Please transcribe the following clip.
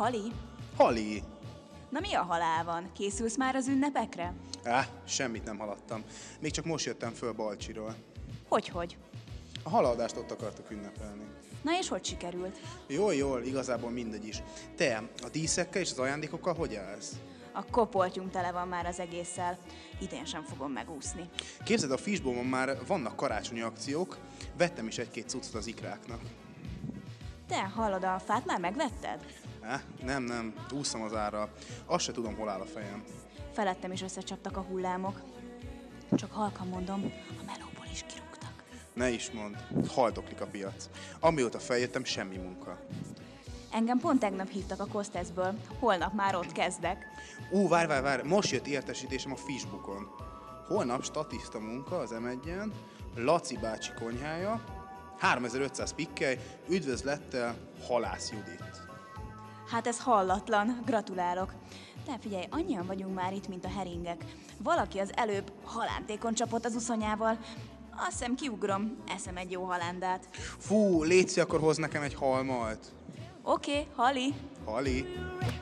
Hali? Hali! Na mi a halál van? Készülsz már az ünnepekre? Semmit nem haladtam. Még csak most jöttem föl Balcsiról. Hogy? A halaadást ott akartuk ünnepelni. Na és hogy sikerült? Jól, igazából mindegy is. Te, a díszekkel és az ajándékokkal hogy állsz? A kopoltyunk tele van már az egésszel. Idén sem fogom megúszni. Képzeld, a Fishbone-on már vannak karácsonyi akciók, vettem is egy-két cuccot az ikráknak. Te, hallod, a fát már megvetted? Nem, úszom az árral. Azt se tudom, hol áll a fejem. Felettem is összecsaptak a hullámok. Csak halkan mondom, a melóból is kirúgtak. Ne is mondd, haldoklik a piac. Amióta feljöttem, semmi munka. Engem pont tegnap hívtak a Kosteszből, holnap már ott kezdek. Várj, most jött értesítésem a Fishbookon. Holnap statiszta munka az M1-en, Laci bácsi konyhája, 3500 pikkely, üdvözlettel Halász Judit. Hát ez hallatlan, gratulálok. De figyelj, annyian vagyunk már itt, mint a heringek. Valaki az előbb halántékon csapott az uszonyával. Azt hiszem kiugrom, eszem egy jó halándát. Fú, létszi, akkor hoz nekem egy halmalt. Oké, Hali. Hali.